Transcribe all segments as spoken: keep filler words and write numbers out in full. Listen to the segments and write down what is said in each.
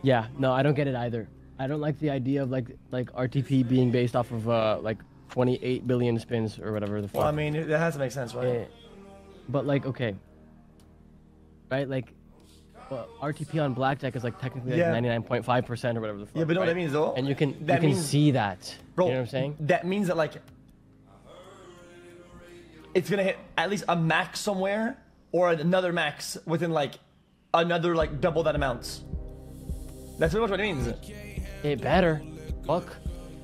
Yeah, no, I don't get it either. I don't like the idea of like like R T P being based off of uh like twenty-eight billion spins or whatever the fuck. Well, I mean, that has to make sense, right? Yeah. But like, okay, right? Like, well, R T P on blackjack is like technically like ninety-nine point five percent or whatever the fuck. Yeah, but you know right? what that means though? And you can that you can means, see that. Bro, you know what I'm saying? That means that like it's gonna hit at least a max somewhere or another max within like another like double that amount. That's pretty much what it means. It better. Fuck.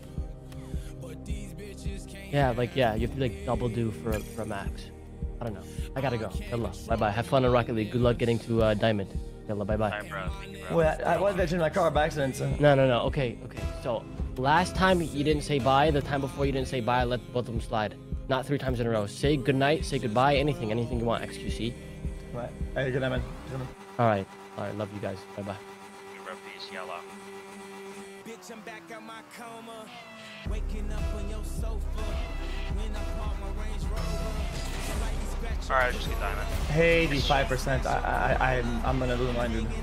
Yeah, like yeah, you have to like double do for a, for a max. I don't know. I gotta go. Good luck. Bye bye. Have fun in Rocket League. Good luck getting to uh, Diamond. Yalla, bye bye. Alright, bro. Thank you, bro. Well, I, I wanted that shit in my car by accident. So. No, no, no. Okay, okay. So last time you didn't say bye. The time before you didn't say bye. Let both of them slide. Not three times in a row. Say good night. Say goodbye. Anything. Anything you want. X Q C. Right. Hey, good night, man. Good night. All right. All right. Love you guys. Bye bye. You, bro. Peace. Yalla. Bitch, I'm back out my coma. Waking up on your sofa. When I park my Range Rover. Alright, just get Diamond. eighty-five percent. I, I, I'm, I'm gonna lose mine, dude.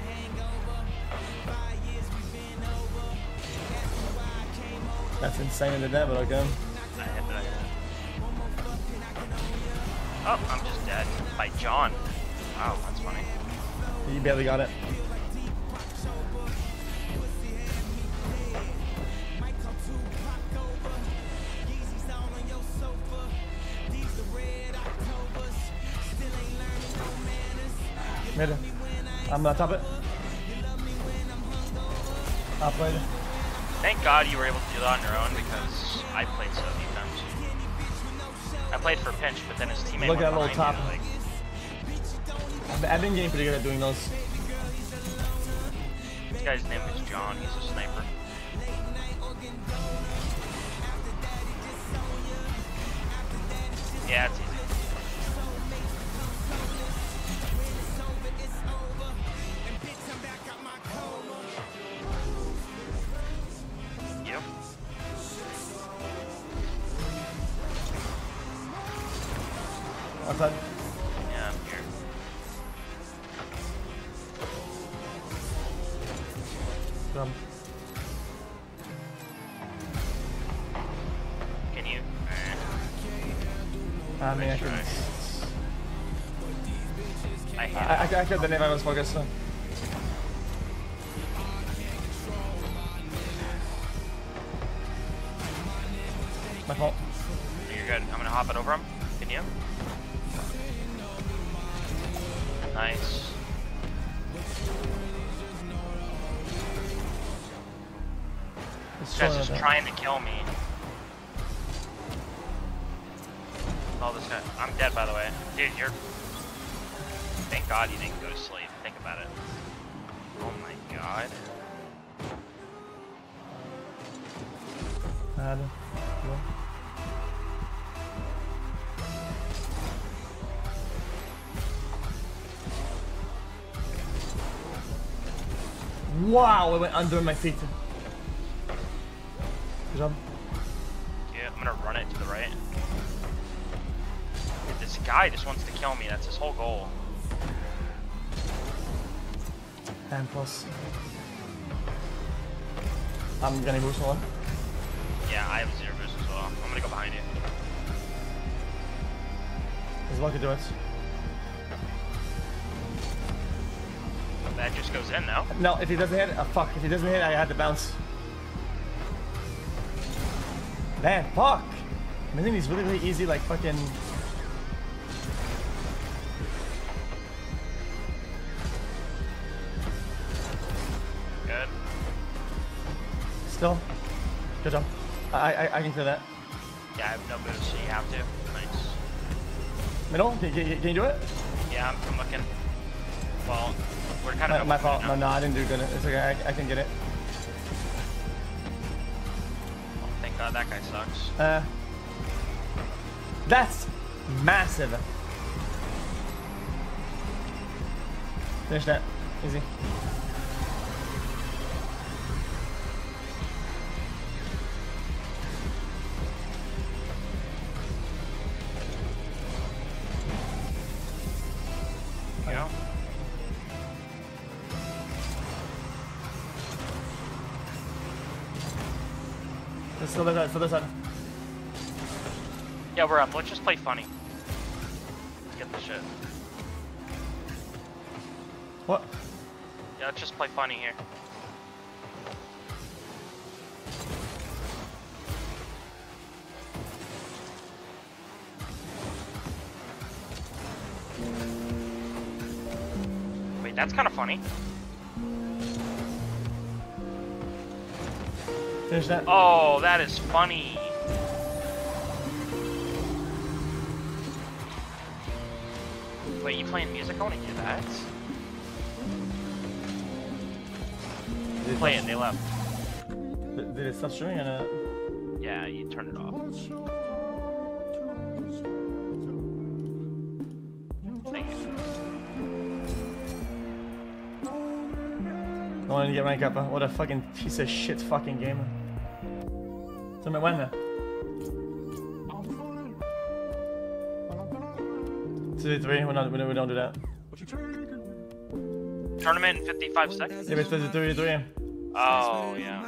That's insane in the dev, but okay. I hit it. Oh, I'm just dead by John. Wow, that's funny. You barely got it. Mid. I'm gonna top it. I'll play it. Thank God you were able to do that on your own because I played so defense. I played for pinch, but then his teammate Look went at that little behind top. me, like, I've- I've been getting pretty good at doing those. this guy's name is John. He's a sniper. Yeah, it's easy. Yep. Outside. Yeah, I'm here. Um, Can you? Eh, I mean, I nice could. try. I hate I, I, it. I could have done it if I was focused. So. My fault. You're good. I'm gonna hop it over him. Can you? Nice. It's This guy's showing just up. trying to kill me. Oh, this guy. I'm dead, by the way. Dude, you're... Thank God you didn't go to sleep. Think about it. Oh my God. Nada. Não. Wow, it went under my feet. Good job. Yeah, I'm gonna run it to the right. Dude, this guy just wants to kill me. That's his whole goal. And plus. I'm gonna boost one. Yeah, I have zero boost as well. I'm gonna go behind you. He's lucky to do it. That just goes in, though. No, if he doesn't hit, uh, fuck. If he doesn't hit, I had to bounce. Man, fuck. I'm hitting these really, really easy, like fucking. Good. Still. Good job. I, I, I can clear that. Yeah, I have no boost, so you have to. Nice. Middle? Can, can, can you do it? Yeah, I'm, I'm looking. Well, we're kind My, of... my fault. now. No, no, I didn't do good. It's okay. I, I can get it. Oh, thank God that guy sucks. Uh, that's massive. Finish that. Easy. You know? It's still there, still there. Yeah, we're up. Let's just play funny. Let's get the shit. What? Yeah, let's just play funny here. Wait, that's kind of funny. Finish that. Oh, that is funny. Wait, you playing music? I want to hear that. Play it, they left. Did, did it stop streaming or not? Yeah, you turn it off. Thank you. I wanted to get rank up. Huh? What a fucking piece of shit fucking game. So me when? two three, we don't, we don't, we don't do that. Tournament in fifty-five seconds? Yeah, but it's three three. Oh, yeah.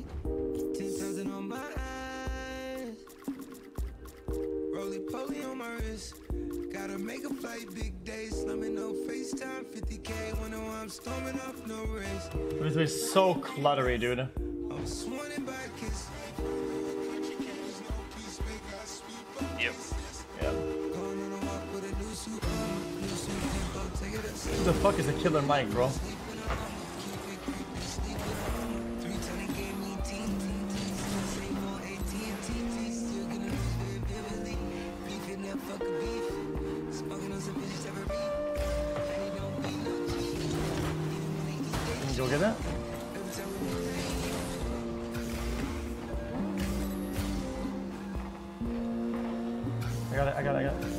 Roly-poly on my wrist. Gotta make a flight, big days. Slumming no FaceTime, fifty K when I'm storming off, no risk. three three is so cluttery, dude. I'm swanning by a kiss. Yep. Yeah. Who the fuck is a killer mic, bro? Can you go get that? I got it, I got it, I got it.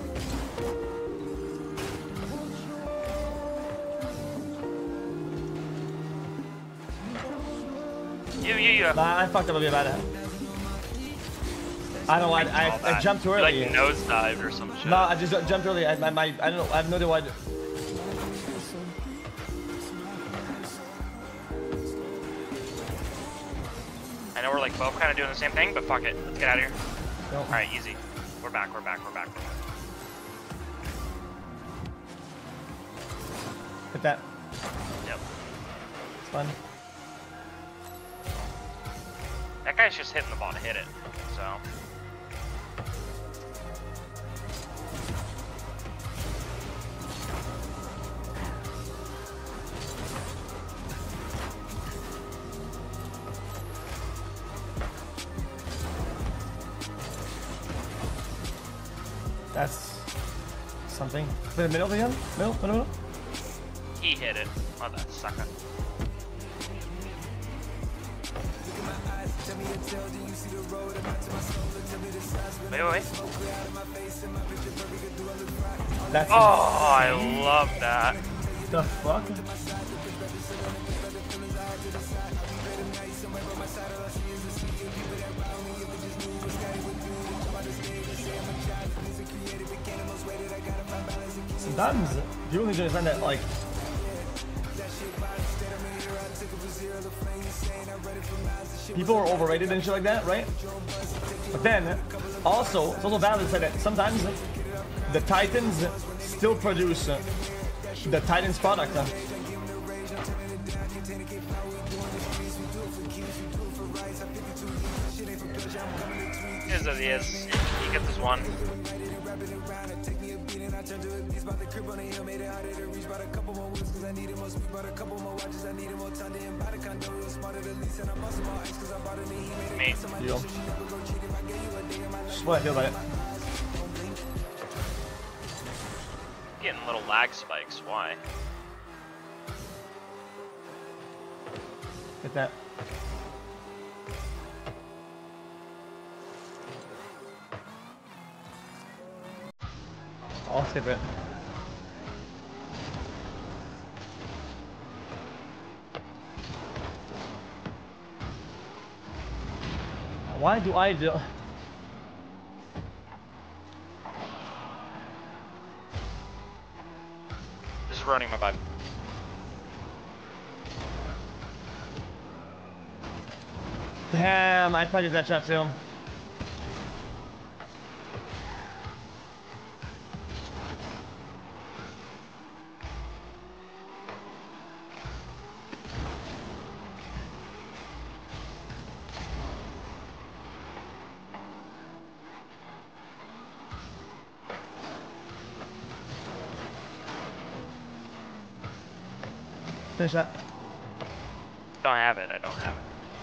You, you, you. Nah, I fucked up a bit about it. I don't know why, I, I, I jumped too You, early. like nosedived or some shit. No, I just jumped early. I, I, my, I don't know, I have no idea why. I know we're like both kind of doing the same thing, but fuck it. Let's get out of here. No. Alright, easy. We're back, we're back, we're back, we're back. Hit that. Yep. It's fun. That guy's just hitting the ball to hit it, so. That's something. The middle again? Middle? Middle? Middle? He hit it. Oh, that sucker. Wait, wait, wait. That's Oh, I love that. the fuck? Sometimes people need to understand that, like, people are overrated and shit like that, right? But then, also, it's also valid to say that sometimes the Titans still produce the Titans product. Is as he is. He gets his one. Me. Deal. Just what I feel about it. Getting little lag spikes. Why? Get that. I'll skip it. Why do I do? Just running my vibe. Damn, I tried to use that shot too. Finish that. Don't have it. I don't have it.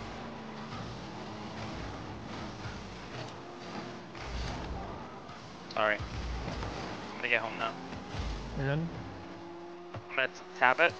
Sorry. I'm gonna get home now. You good? I'm gonna tap it.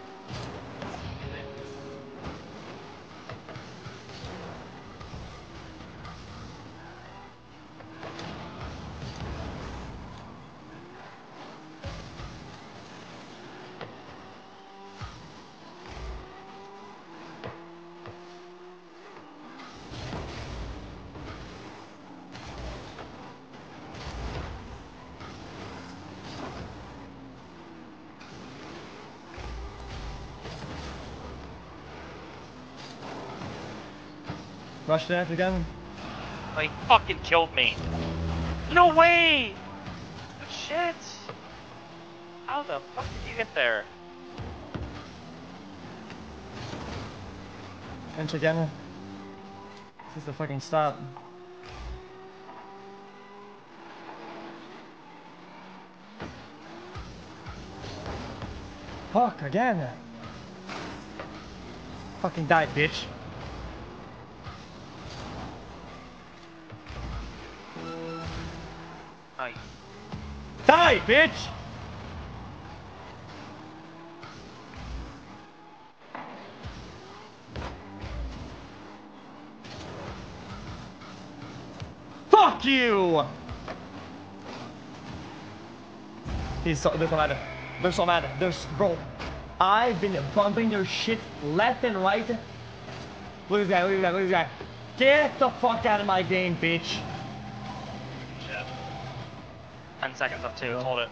Rush that again. Oh, he fucking killed me. No way! Shit! How the fuck did you get there? Pinch again. This is the fucking stop. Fuck again. Fucking die, bitch. Aye. Die, bitch! Fuck you! He's so, they're so mad. They're so mad. There's, bro, I've been bumping their shit left and right. Look at this guy, look at this guy, look at this guy. Get the fuck out of my game, bitch. Shit. Ten seconds up too, hold it.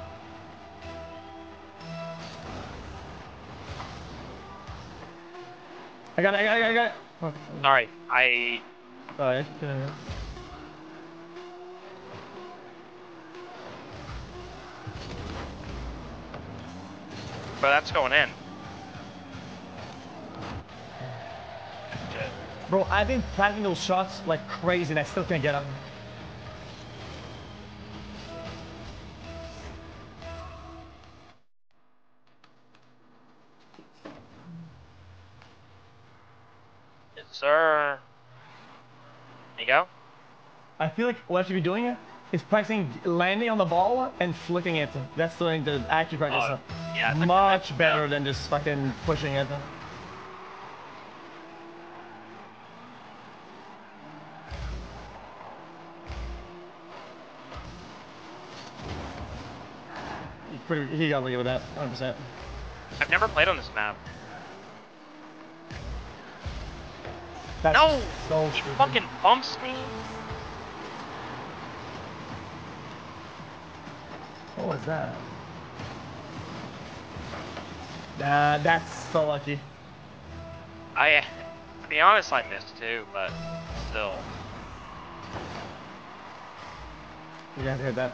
I got it, I got it, I got it. Oh, Sorry, I... Alright, yeah. But that's going in. Shit. Bro, I've been planting those shots like crazy and I still can't get them. Yes, sir. There you go. I feel like what I should be doing is practicing landing on the ball and flicking it. That's doing the accurate practice. Oh, yeah, it's a- Much better yeah. than just fucking pushing it. He's pretty, he got lucky with that, one hundred percent. I've never played on this map. That's No! so He stupid. fucking bumps me. What was that? Nah, that's so lucky. I, to be honest, I missed too, but still. You have to hit that.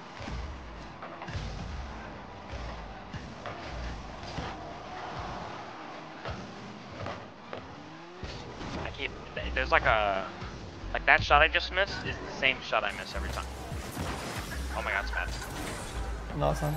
I keep, there's like a, like that shot I just missed is the same shot I miss every time. Oh my god, it's mad. No, it's not.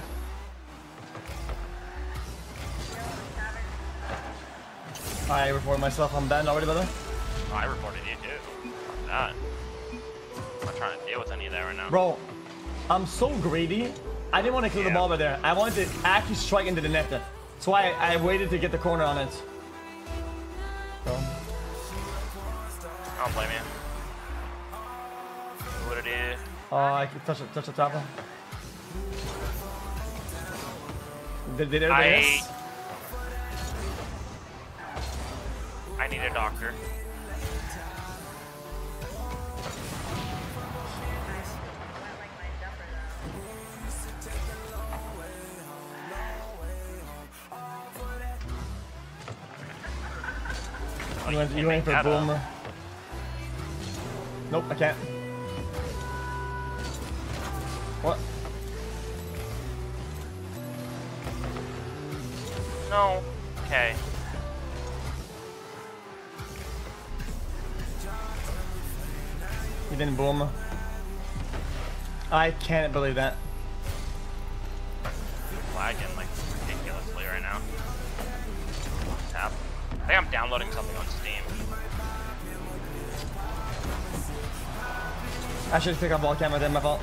I reported myself on banned already, by the way. Oh, I reported you too. Fuck that. I'm not trying to deal with any of that right now. Bro, I'm so greedy. I didn't want to kill Yeah. the ball over there. I wanted to actually strike into the net. That's why I, I waited to get the corner on it. So. I don't blame you. What it is? Oh, I could touch it, touch the top. Did, did everybody I- miss? I need a doctor. Oh, You went, can't you went make for that up. boom. Nope, I can't. What? No. Okay. You didn't boom. I can't believe that. Lagging like ridiculously right now. Tap. I think I'm downloading something on Steam. I should pick up ball camera, then my fault.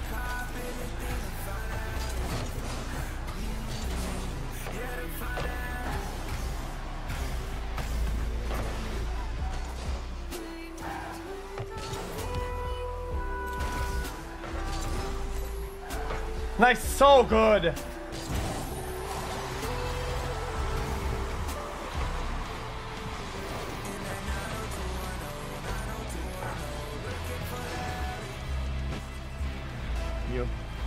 Nice, so good. You.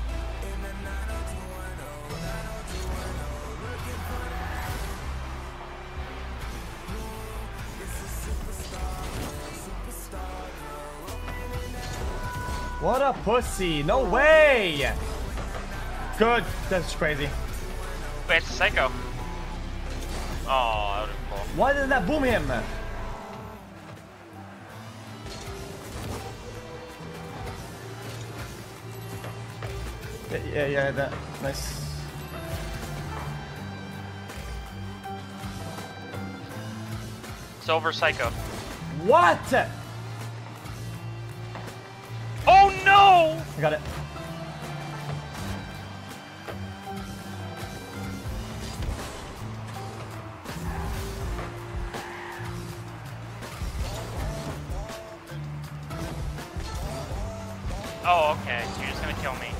What a pussy! No way! Good. That's crazy. Wait, it's Psycho. Oh, that would have been cool. Why didn't that boom him? Yeah, yeah, yeah, that. Nice. Silver Psycho. What? Oh no! I got it. Oh, okay. So you're just gonna kill me.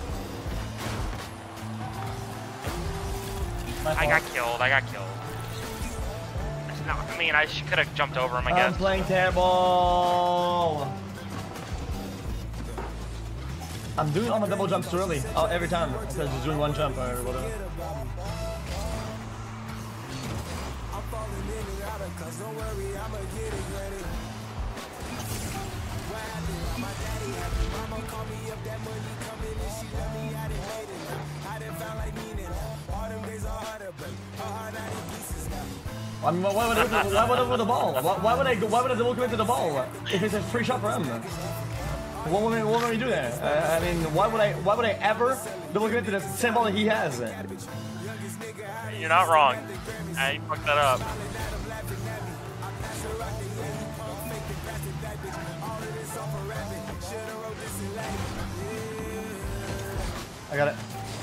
I got killed. I got killed. No, I mean, I could have jumped over him, I guess. I'm playing terrible. I'm doing all my double jumps too early. Oh, every time. Instead of just doing one jump or whatever. I mean, why would I, why would I go with the ball? Why, why would I go, why would I double commit to the ball if it's a free shot for him? What would, I, what would we do there? Uh, I mean, why would I why would I ever double commit to the same ball that he has? You're not wrong. I fucked that up. I got it.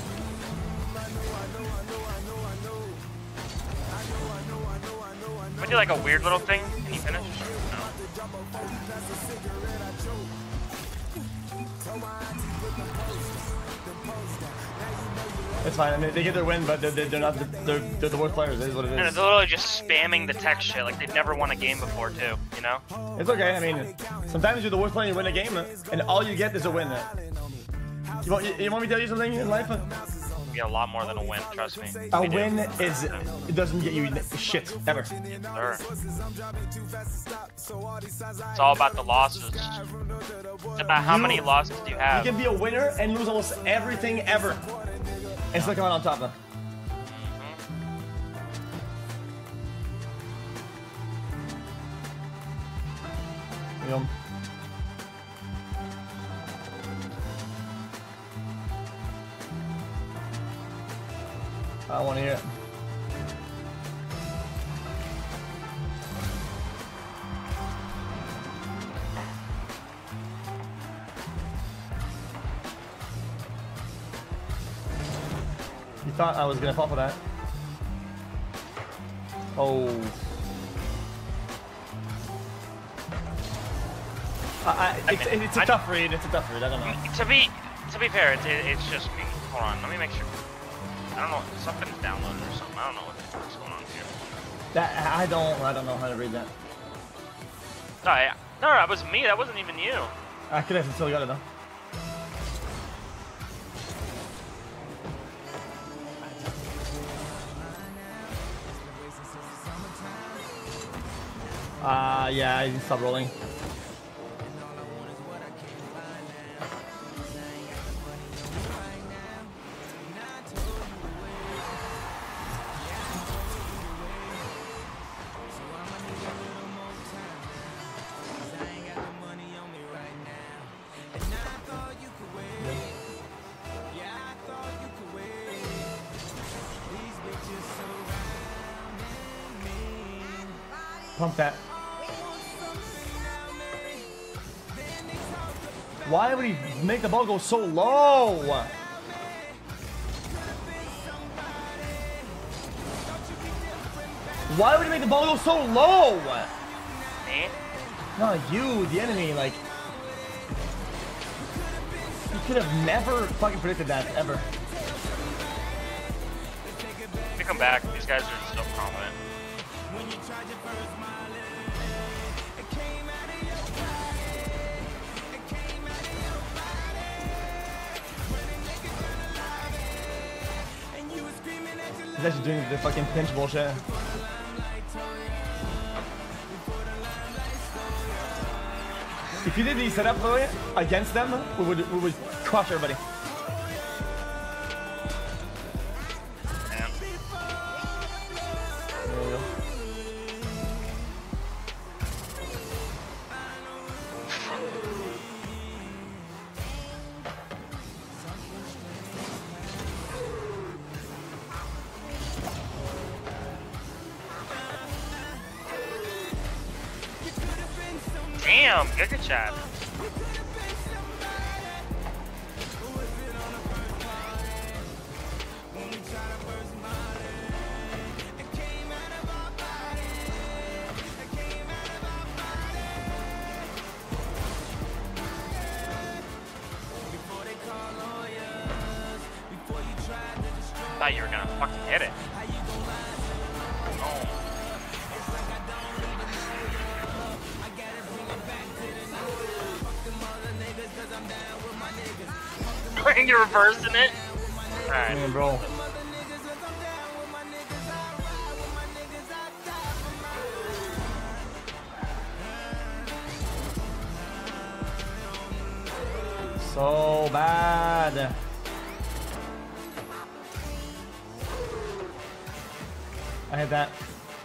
I do like a weird little thing. Can you finish? No. It's fine. I mean, they get their win, but they're, they're not. They're, they're the worst players. It is what it is. And it's literally just spamming the tech shit like they've never won a game before, too. You know? It's okay. I mean, sometimes you're the worst player, you win a game, and all you get is a win. You want, you, you want me to tell you something in life? You get a lot more than a win, trust me. A We do. win is, it doesn't get you shit, ever. Sure. It's all about the losses. It's about how You- many losses do you You have. can be a winner and lose almost everything ever. And still come out on top of. You know. I want to hear it. You thought I was gonna fall for that? Oh. I, I, it's, mean, it's a I- tough read. It's a tough read. I don't know. To be, to be fair, it's, it, it's just me. Hold on, let me make sure. I don't know, something's downloaded or something. I don't know what the fuck's going on here. That I don't. I don't know how to read that. No, I, no, that was me. That wasn't even you. I could have still got it though. Uh, yeah, I stop rolling. Pump that. Why would he make the ball go so low? Why would he make the ball go so low? Me? No, you, the enemy, like... You could have never fucking predicted that, ever. Let me come back. These guys are still confident. He's actually doing the fucking pinch bullshit. If you did the setup by the way, against them, we would we would crush everybody. Damn. There we go. Damn, Giga Chat. Thought you were gonna fucking hit it. Oh. You're reversing it? Alright. Man, bro. So bad. I had that.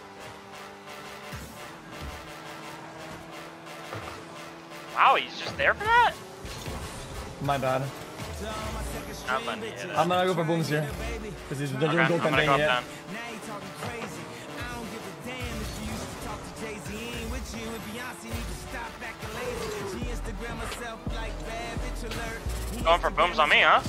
Wow, he's just there for that? My bad. Not letting me hit it. I'm gonna go for booms here. Because he's doing Okay, I'm gold gonna thing go up yet. down. Going for booms on me, huh?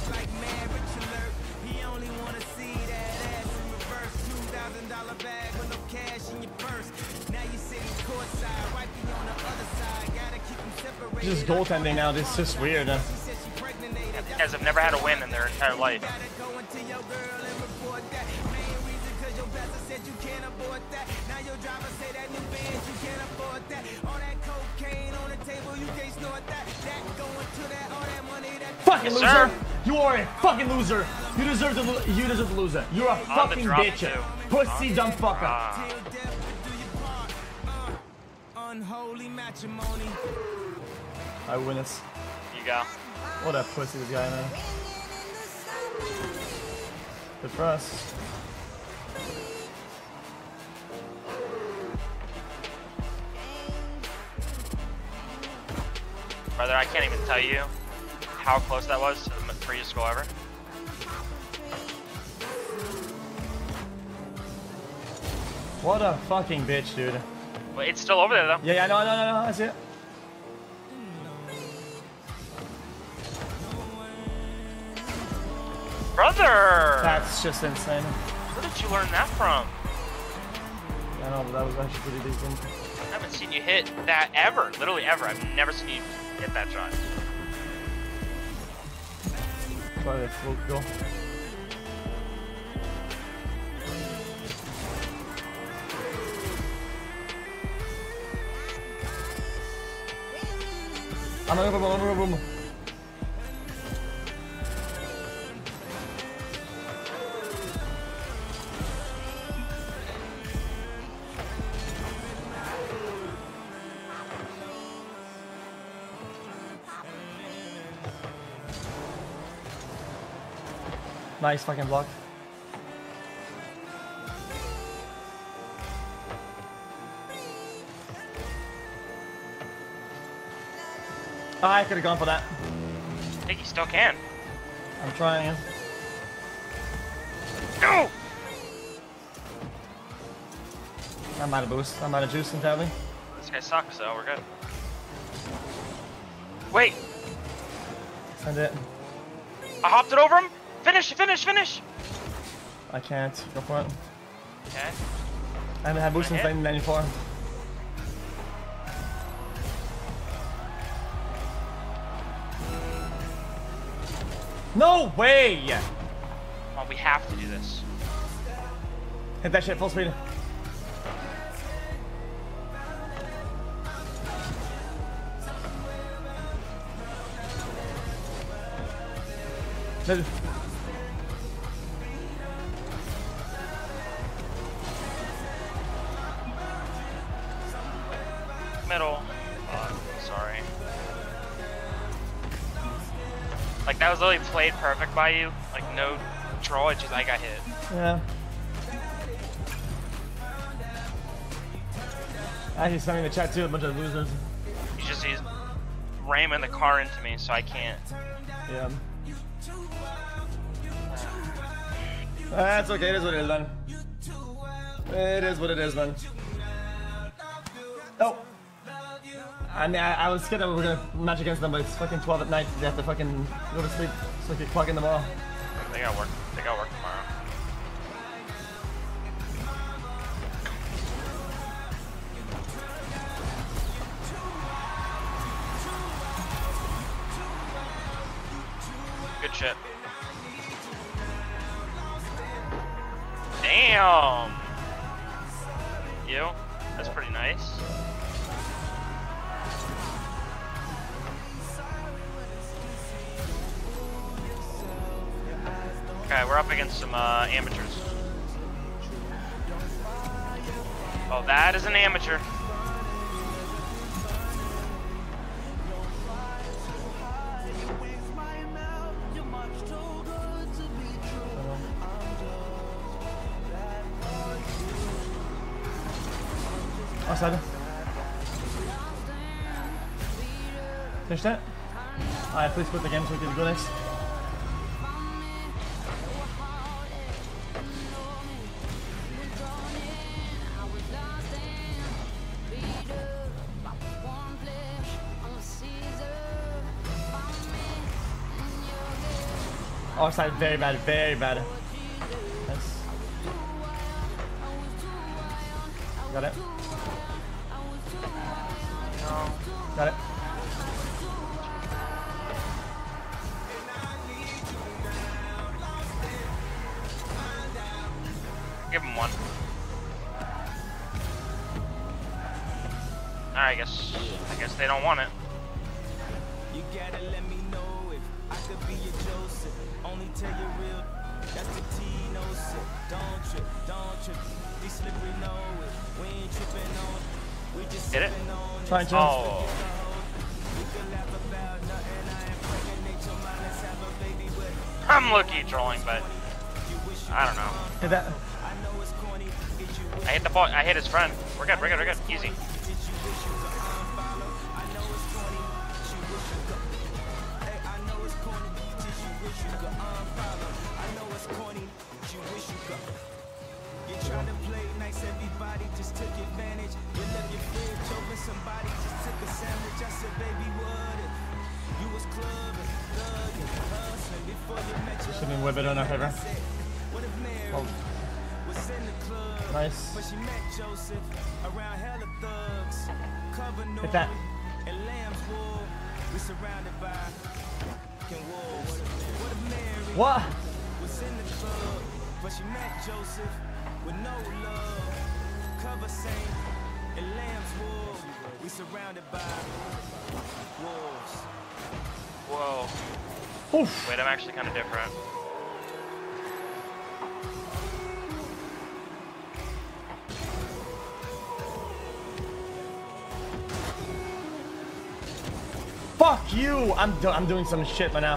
Just goaltending now. This is just weird. Huh? Yeah, these guys have never had a win in their entire life. Fucking Yes, loser! sir. You are a fucking loser. You deserve to. Lo you deserve to lose it. You're a the fucking drop, bitch. too. Pussy dumb fucker. Ah. Unholy matrimony. I win this. You go. What a pussy this guy, man. Good for us. Brother, I can't even tell you how close that was to the freest goal ever. What a fucking bitch, dude. But it's still over there, though. Yeah, yeah, no, no, no, no, I see it. Brother! That's just insane. Where did you learn that from? I know, but that was actually pretty decent. I haven't seen you hit that ever. Literally ever. I've never seen you hit that shot. Probably a fluke goal. I'm gonna go boom, I'm gonna go boom. Nice fucking block. Oh, I could have gone for that. I think you still can. I'm trying. No! I'm out of boost. I'm out of juice entirely. This guy sucks, so we're good. Wait! Send it. I hopped it over him! Finish, finish, finish! I can't. Go for it. Okay. I haven't had boost since nineteen ninety-four. No way! Well, we have to do this. Hit that shit full speed. No. Middle. Oh, sorry. Like, that was literally played perfect by you. Like, no troll, it just, I got hit. Yeah. Actually, something in the chat too, a bunch of losers. He's just, he's ramming the car into me, so I can't. Yeah. That's okay, it is what it is, man. It is what it is, man. Oh! I mean, I, I was scared that we were gonna match against them, but it's fucking twelve at night. They have to fucking go to sleep so they can clock in tomorrow. They gotta work, they gotta work tomorrow. Good shit. Damn! You? That's pretty nice. Okay, we're up against some uh, amateurs. Oh, that is an amateur. Outside. Finish that. Alright, please quit the game so we can go next. Offside, very bad, very bad. Nice. Got it. Got it. Give him one. Alright, I guess I guess they don't want it. You gotta let me know if I could be your Joseph. Only tell you real. That's the T, no sip. Don't trip, don't trip. We slippery know it. We ain't tripping on it. We just Hit it? on Trying to. Oh. We could laugh about nothing. I am pregnant. Your mind, let's have a baby with. I'm lucky trolling, but I don't know. Hit that. I know it's corny. Get you I hit the ball. I hit his friend. We're good. We're good. We're good. Easy. Everybody just took advantage. You left your fridge open, somebody just took a sandwich. I said, baby, what if you was clubbing, thugging, hustling before you met your Should have been whip it on our favor. What if Mary Oh. was in the club? Nice. But she met Joseph around hella thugs. Cover Hit that. and lamb's wool. We surrounded by fucking wolves. What if Mary What? was in the club? But she met Joseph with no love. Cover saint and lamb's wool. We surrounded by wolves. Whoa. Oof. Wait, I'm actually kind of different. Fuck you! I'm do I'm doing some shit by now.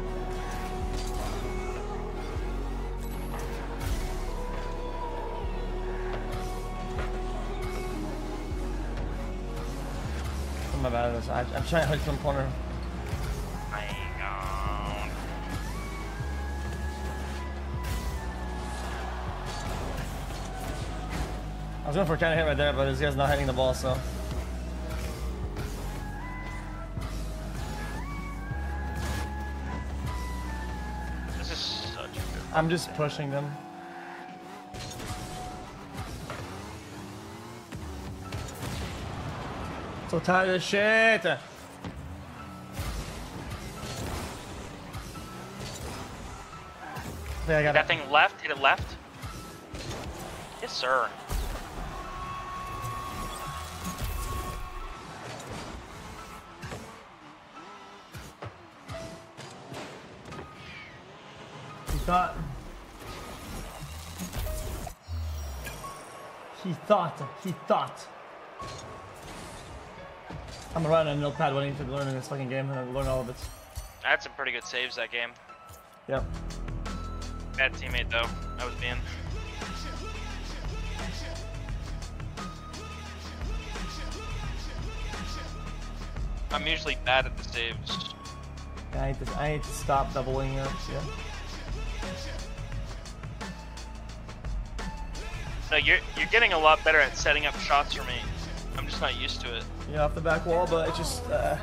My bad. I, I'm trying to hide some corner. Hang on. was going for a kind of hit right there, but this guy's not hitting the ball, so. This is such a good. I'm just pushing them. So tired of shit. Yeah, I got That it. thing left, hit it left. Yes, sir. He thought. He thought. He thought. I'm gonna run a notepad waiting to learn in this fucking game and I learn all of it. I had some pretty good saves that game. Yep. Bad teammate though. I was being. I'm usually bad at the saves. Yeah, I need to, I need to stop doubling up. Yeah. No, you're you're getting a lot better at setting up shots for me. I'm just not used to it. Yeah, off the back wall, but it's just. Uh,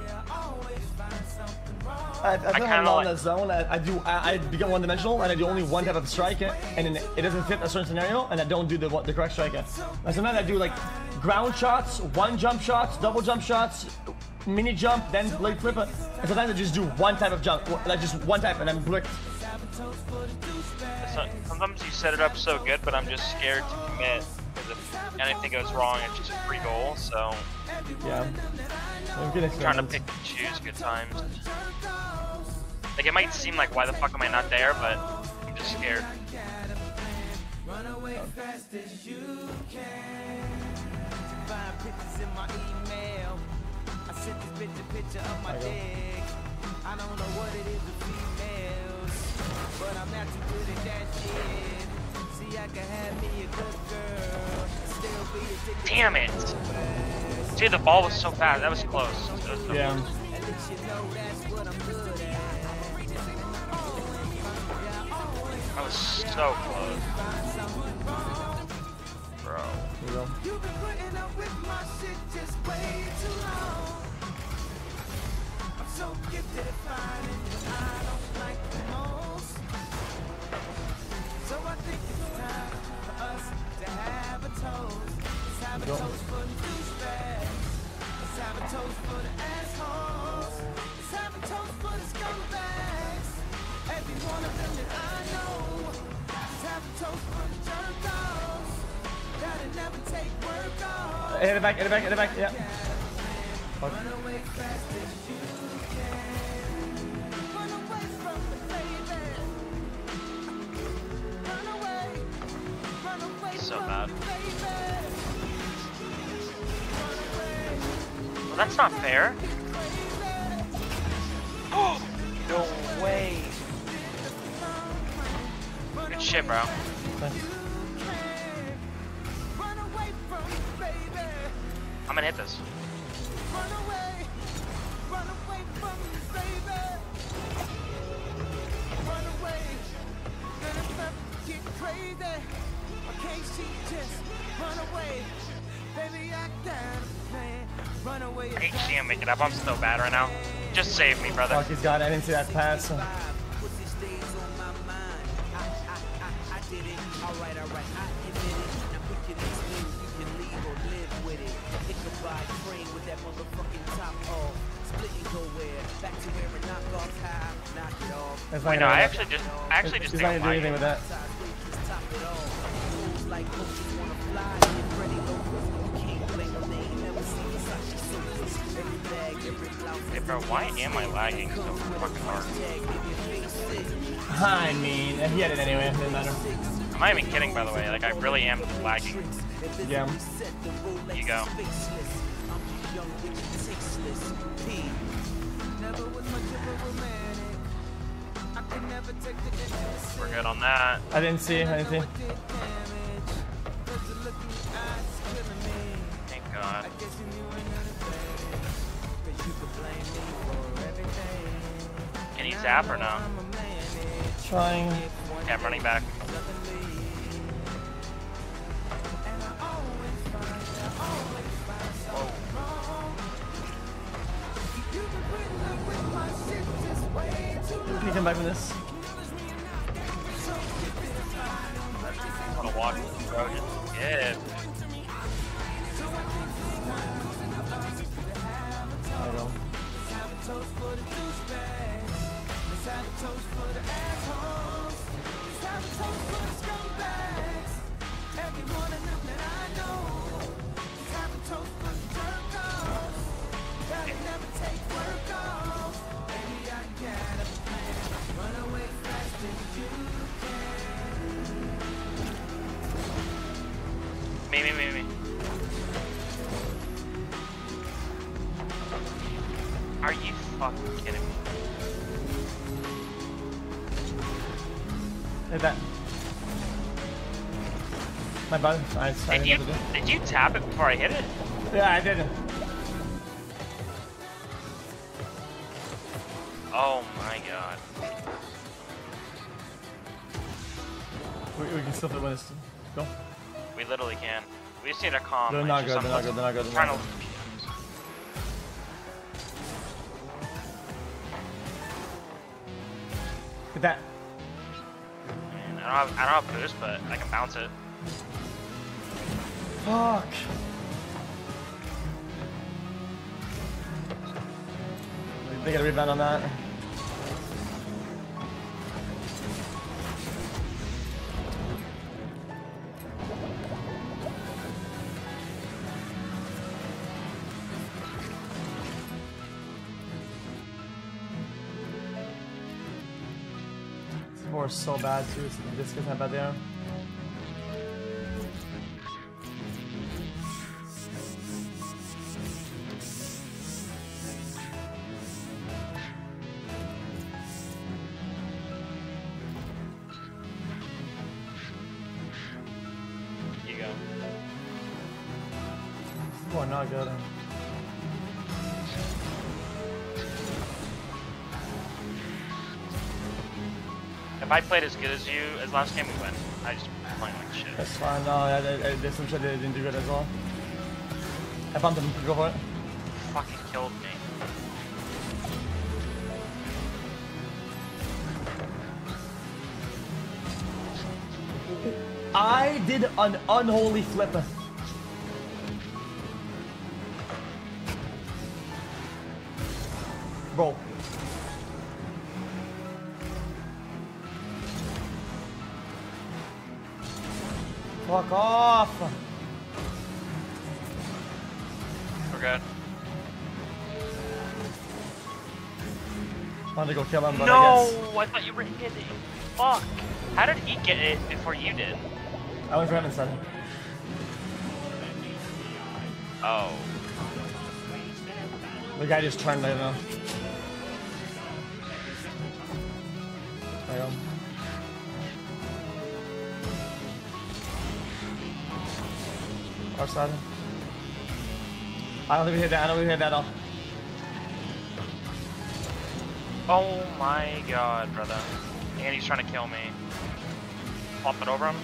I've, I've I done kinda a lot like- in the zone. I, I do. I, I become one-dimensional, and I do only one type of strike, and then it doesn't fit a certain scenario, and I don't do the the correct strike. And sometimes I do like ground shots, one jump shots, double jump shots, mini jump, then blade flip. And sometimes I just do one type of jump, like just one type, and I'm bricked. It's not, sometimes you set it up so good, but I'm just scared to commit because if anything goes wrong, it's just a free goal. So Yeah. I'm getting I'm trying to pick and choose good times. Like it might seem like why the fuck am I not there, but I'm just scared. Find pictures in my email. I sent this bitch a picture of my dick. I don't know what it is with females, but I'm not too good at that shit. See, I can have me a good girl, still be addicted. Damn it! Dude, the ball was so fast. That was close. That was so Yeah. close. At least you know that's what I'm good at. That was so close. Bro. Here we go. You've been putting up with my shit just way too long. I'm so gifted at finding what I don't like the most. So I think it's time for us to have a toast. Let's have a toast for the douchebags. Let's have a toast for the assholes. Let's have a toast for the scumbags. Every one of them that I know. Let's have a toast for the jerk-offs. That'll never take work off. Hit it back, hit it back, hit it back, yeah. Fuck. Run away fast as you can. Run away from the baby. Run away. Run away So from bad. the baby. Run away. Well, that's not fair. Oh, no way. Good shit, bro. Thanks. Run away from the baby. I'm gonna hit this. Run away. Run away from the baby. Run away. Then it's about to get crazy. Why can't she just run away? Baby, I got a plan. Run away. I hate seeing him make it up. I'm so bad right now. Just save me, brother. Fuck, he's got it. I didn't see that pass. Pussy stays on my mind. I, I, I, I did it. Alright, alright, I admit it. Now pick your next move. You can leave or live with it. Ichabod Crane with that motherfucking top off. Split and go where? Back to where a knockoff high. Knock it off. It's not Wait, no, gonna- I actually just, I actually just He's think not gonna do I'm anything with lagging. that. Sideways, top it off. Moves like coaches wanna fly. Get ready, go quick. You can't blame a name. Never seen Versace so crisp. Every bag, every blouse. Hey, bro, why am I lagging so fucking hard? I mean, he had it anyway. It didn't matter. I'm not even kidding, by the way. Like, I really am lagging. Yeah. Here you go. We're good on that. I didn't see anything. Thank God. Can he zap or no? Trying. Yeah, I'm running back. back from this. I want to walk bro. Yeah. There we go. Me, me, me, me. Are you fucking kidding me? Hit that. My bad. I, I Did you, did you tap it before I hit it? Yeah, I did. Oh my god. We, we can still win this. Go. We literally can. We just need a calm. They're like, not just good, they're not something- good, they're not good, they're Trying not to. Hit that. Man, I don't have, I don't have boost, but I can bounce it. Fuck. They get a rebound on that. This war is so bad too. This guy's not bad there. You go. This war not good. If I played as good as you as last game, we win. I just playing like shit. That's fine. No, I, I, I, there's some shit they didn't do good as well. I bumped him. Go for it. Fucking killed me. I did an unholy flip. Bro. Fuck off. We're good. Wanted to go kill him, but No, I guess. I thought you were hitting. Fuck. How did he get it before you did? I went for him instead. Oh. The guy just turned, I don't know. There you go. Our side. I don't think we hit that. I don't think we hit that at all. Oh my god, brother. And he's trying to kill me. Pop it over him.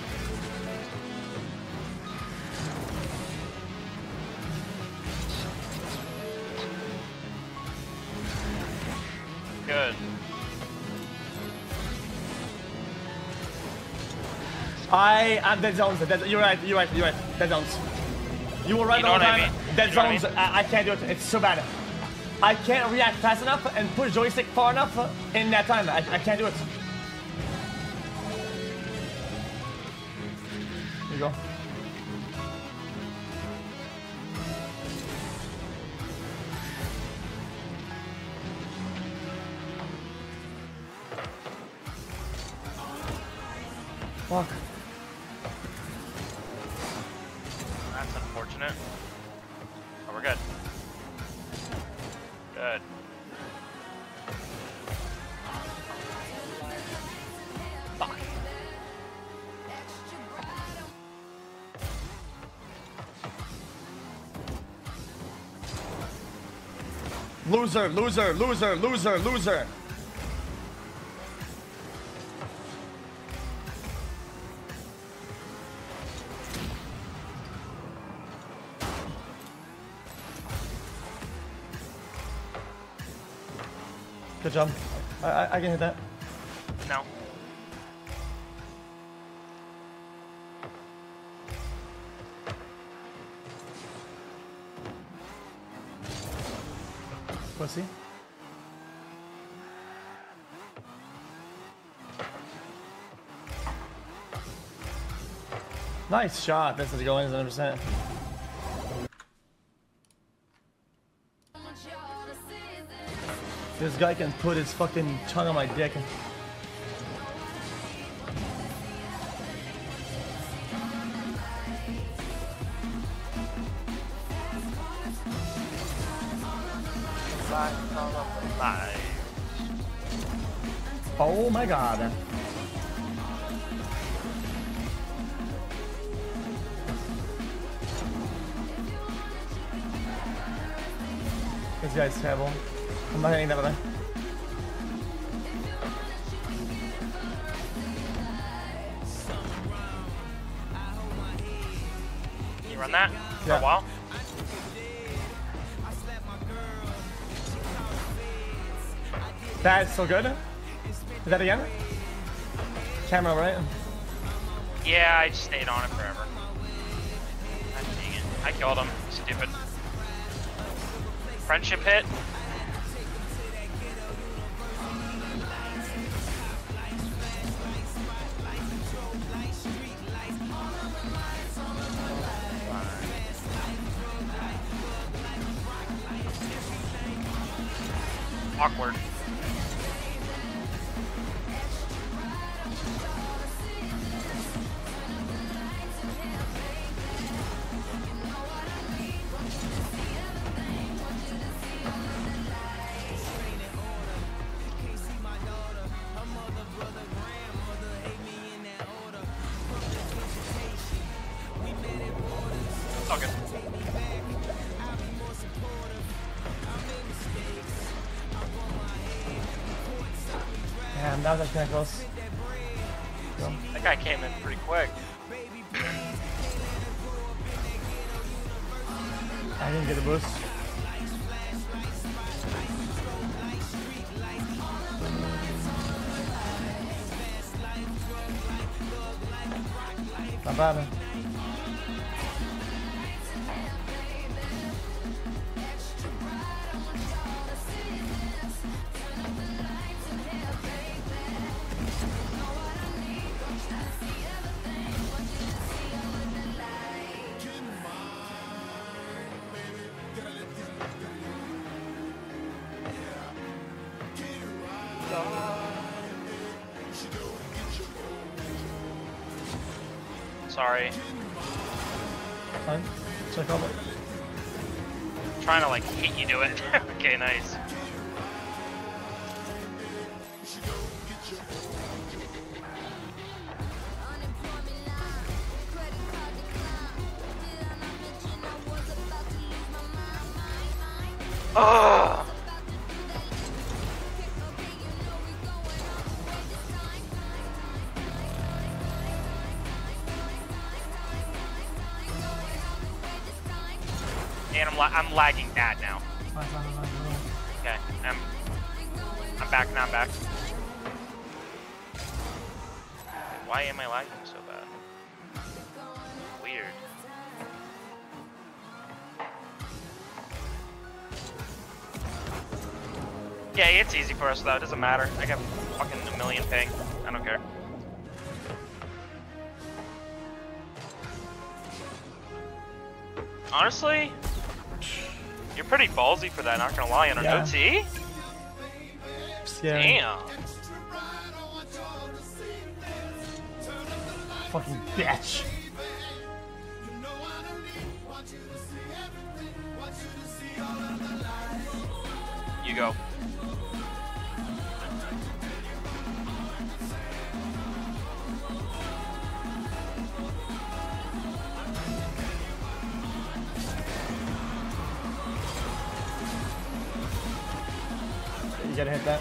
Good. I am dead zones. Dead, you're right. You're right. You're right. Dead zones. You were right You know all the what I time. mean? Dead You know what I zones. I, I can't do it. It's so bad. I can't react fast enough and push joystick far enough in that time. I, I can't do it. Here you go. Fuck. That's unfortunate. Oh, we're good. Good. Fuck. Loser, loser, loser, loser, loser. Good job. I, I, I can hit that. now. Pussy. Nice shot. That's to go in one hundred percent. This guy can put his fucking tongue on my dick. Oh my god. This guy's terrible. I'm not hitting that other. Can you run that for Yeah. a while? That's so good. Is that again? Camera, right? Yeah, I just stayed on it forever. God dang it. I killed him. Stupid. Friendship hit. Awkward. Okay. Damn, that was kind of close. Go. That guy came in pretty quick. I didn't get a boost. Not bad. Sorry. Fine. Check out it. Trying to like hit you to it. Okay, nice. Ugh. And I'm, la I'm lagging bad now. Fine, fine, fine, fine. Okay, I'm, I'm back now, I'm back. Why am I lagging so bad? Weird. Yeah, it's easy for us though, it doesn't matter. I got fucking a million ping. I don't care. Honestly, you're pretty ballsy for that, not gonna lie, on an Yeah. O T? Scary. Damn. Fucking bitch. You go. You gotta hit that.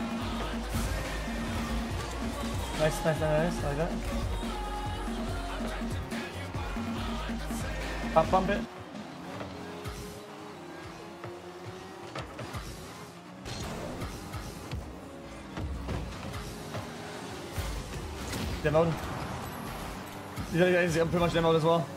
Nice, nice, nice, nice, like that. Pump, pump it. Demoed. Yeah, he's pretty much demoed as well.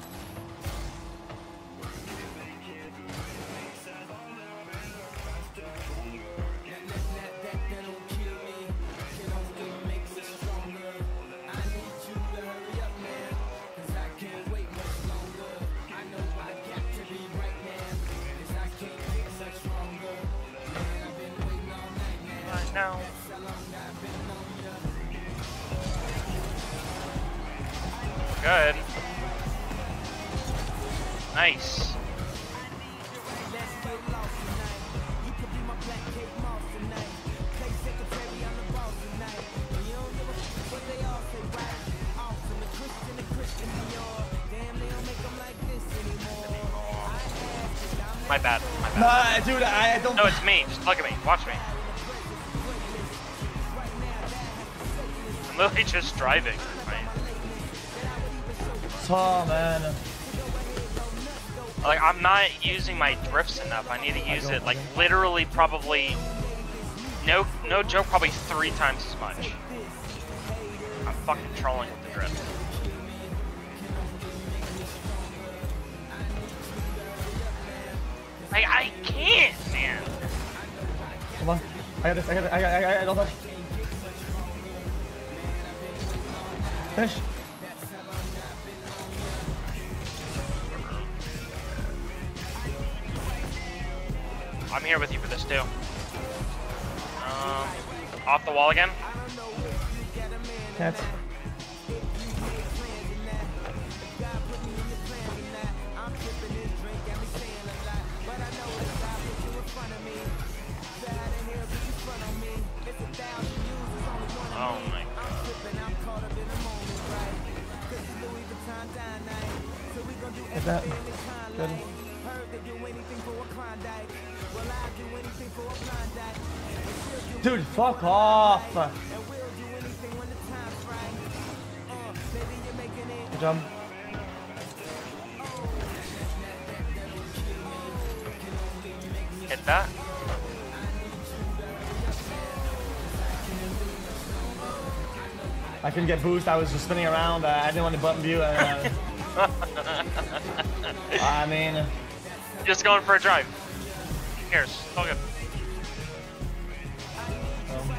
No. Good. Nice. My bad. My bad. Nah, dude, I don't. No, it's me. Just look at me. Watch me. I'm literally just driving. Right? Oh man. Like, I'm not using my drifts enough. I need to use it, like, literally probably, no no joke, probably three times as much. I'm fucking trolling with the drift. I, I can't, man. Come on. I got this. I got it. I got it. I got it. I don't touch. Finish. I'm here with you for this too. Um, off the wall again. Can't. Oh my god. Like that. Good. Dude, fuck off! Good job. Hit that. I couldn't get boost. I was just spinning around. Uh, I didn't want to button view. Uh, I mean, Just going for a drive. Who cares? It's all good. um,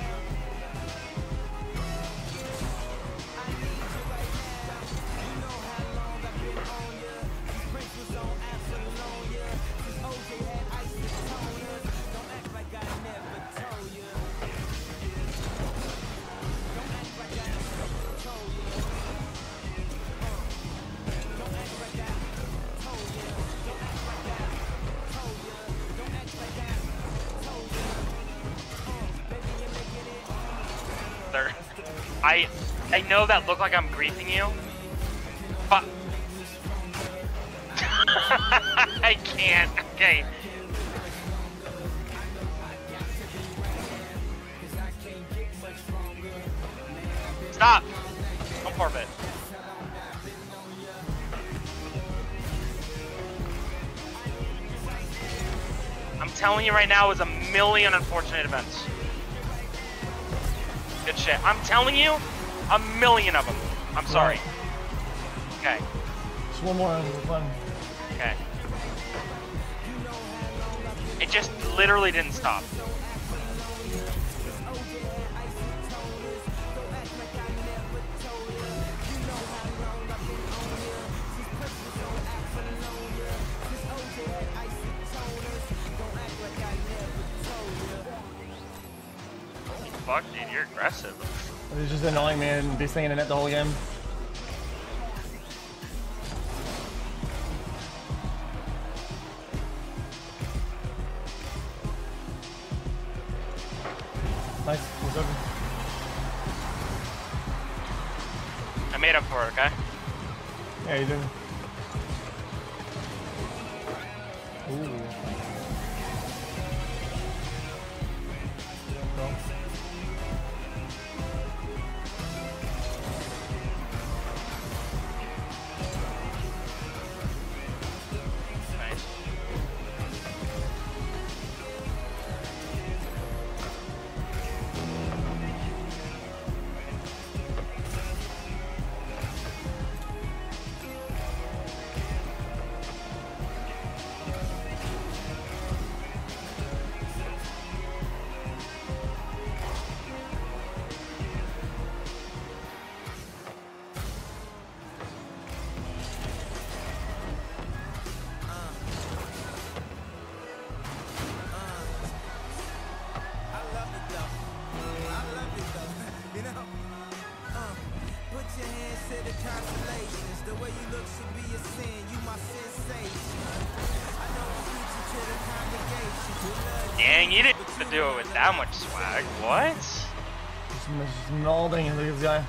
There. I I know that look like I'm griefing you, but I can't. Okay. Stop. Don't forfeit. I'm telling you right now, it's a million unfortunate events. Good shit. I'm telling you, a million of them. I'm sorry. Okay. just one more. One. Okay. It just literally didn't stop. Fuck, dude, you're aggressive. It's just annoying me and be staying in it the whole game. Nice. It's over. I made up for it, okay? Yeah, you did. Ooh. Well. Nice. Dang, you didn't have to do it with that much swag. What? Just, just molding. Look at this guy.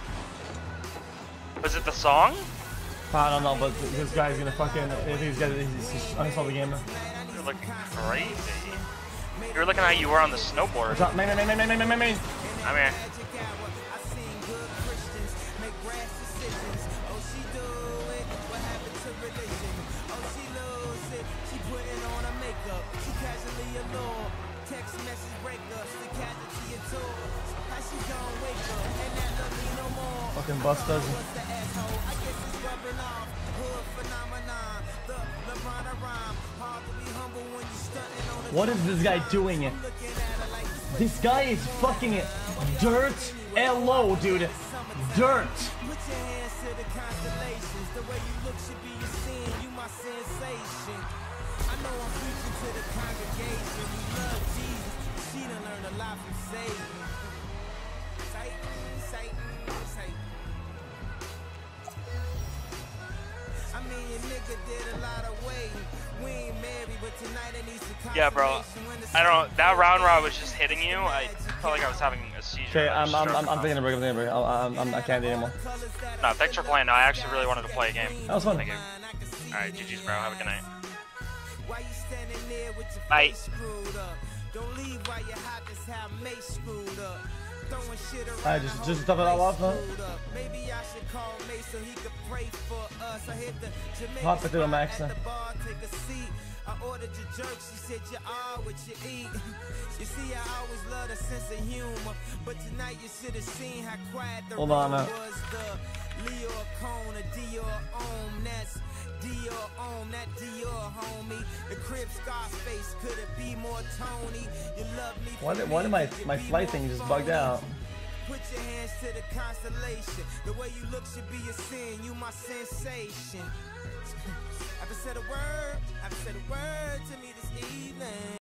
Was it the song? I don't know, but this guy's gonna fucking. If he's gonna, he's just uninstall the game. You're looking crazy. You're looking how you were on the snowboard. What's up, man, man, man, man, man, man, man? I mean, Fucking busters. What is this guy doing? This guy is fucking dirt. L O, dude. Dirt. yeah, bro. I don't. That round where I was just hitting you, I felt like I was having a seizure. Okay, I I'm, just I'm, started I'm, I'm taking a break. I'm taking a break. I'm, I'm, I can't do it anymore. No, thanks for playing. No, I actually really wanted to play a game. That was fun. Thank you. All right, G G's, bro. Have a good night. Bye. Alright, just, just top it all off, huh? Hop it to a max, huh? I ordered your jerk, she said you are what you eat. You see, I always love a sense of humor, but tonight you should have seen how quiet the Hold on, room uh. was. The Leo Cone, a Dior Om, that's Dior Om, that Dior homie. The Crib Scarface, could it be more Tony? You love me. Why did, why did my, my flight thing just bugged out? Put your hands to the constellation. The way you look should be a sin. You my sensation. I've said a word. I've said a word to me this evening.